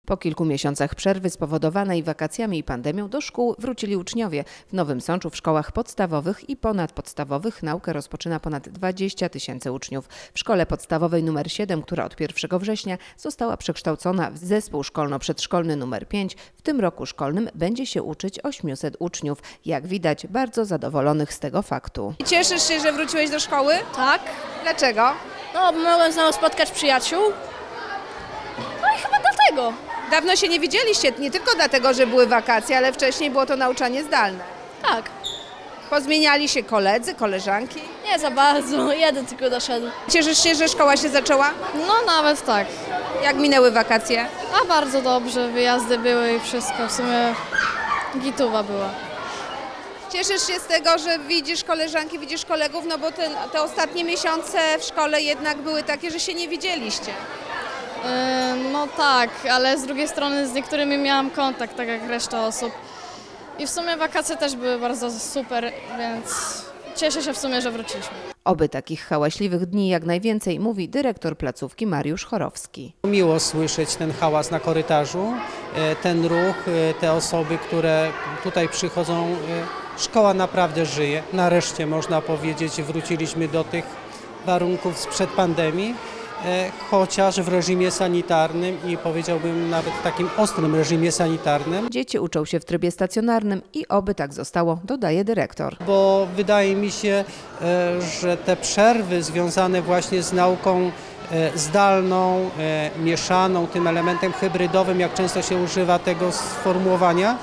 Po kilku miesiącach przerwy spowodowanej wakacjami i pandemią do szkół wrócili uczniowie. W Nowym Sączu w szkołach podstawowych i ponadpodstawowych naukę rozpoczyna ponad 20 000 uczniów. W szkole podstawowej nr 7, która od 1 września została przekształcona w zespół szkolno-przedszkolny nr 5, w tym roku szkolnym będzie się uczyć 800 uczniów. Jak widać, bardzo zadowolonych z tego faktu. Cieszysz się, że wróciłeś do szkoły? Tak. Dlaczego? No, bo mogłem znowu spotkać przyjaciół. No i chyba dlatego. Dawno się nie widzieliście, nie tylko dlatego, że były wakacje, ale wcześniej było to nauczanie zdalne. Tak. Pozmieniali się koledzy, koleżanki. Nie za bardzo, jeden tylko doszedł. Cieszysz się, że szkoła się zaczęła? No nawet tak. Jak minęły wakacje? A bardzo dobrze, wyjazdy były i wszystko, w sumie gituwa była. Cieszysz się z tego, że widzisz koleżanki, widzisz kolegów, no bo te ostatnie miesiące w szkole jednak były takie, że się nie widzieliście. No tak, ale z drugiej strony z niektórymi miałam kontakt, tak jak reszta osób. I w sumie wakacje też były bardzo super, więc cieszę się w sumie, że wróciliśmy. Oby takich hałaśliwych dni jak najwięcej, mówi dyrektor placówki Mariusz Chorowski. Miło słyszeć ten hałas na korytarzu, ten ruch, te osoby, które tutaj przychodzą. Szkoła naprawdę żyje. Nareszcie można powiedzieć, wróciliśmy do tych warunków sprzed pandemii, chociaż w reżimie sanitarnym i powiedziałbym nawet w takim ostrym reżimie sanitarnym. Dzieci uczą się w trybie stacjonarnym i oby tak zostało, dodaje dyrektor. Bo wydaje mi się, że te przerwy związane właśnie z nauką zdalną, mieszaną, tym elementem hybrydowym, jak często się używa tego sformułowania,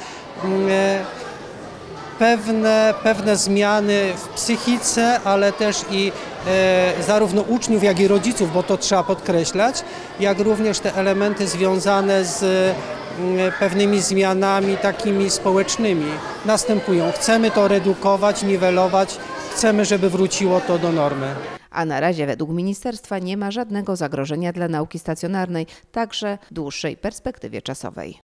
pewne zmiany w psychice, ale też i zarówno uczniów, jak i rodziców, bo to trzeba podkreślać, jak również te elementy związane z pewnymi zmianami takimi społecznymi następują. Chcemy to redukować, niwelować, chcemy, żeby wróciło to do normy. A na razie według ministerstwa nie ma żadnego zagrożenia dla nauki stacjonarnej, także w dłuższej perspektywie czasowej.